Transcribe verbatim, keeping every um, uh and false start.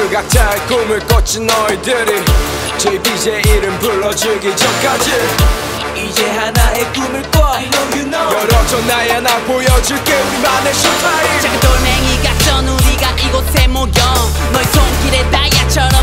각자의 꿈을 꿨지 너희들이 제이비제이 이름 불러주기 전까지 이제 하나의 꿈을 꿔 I know you know 열어줘 나의 하나 보여줄게 우리만의 쇼타임 작은 돌멩이 같던 우리가 이곳에 모여 너의 손길에 다이아처럼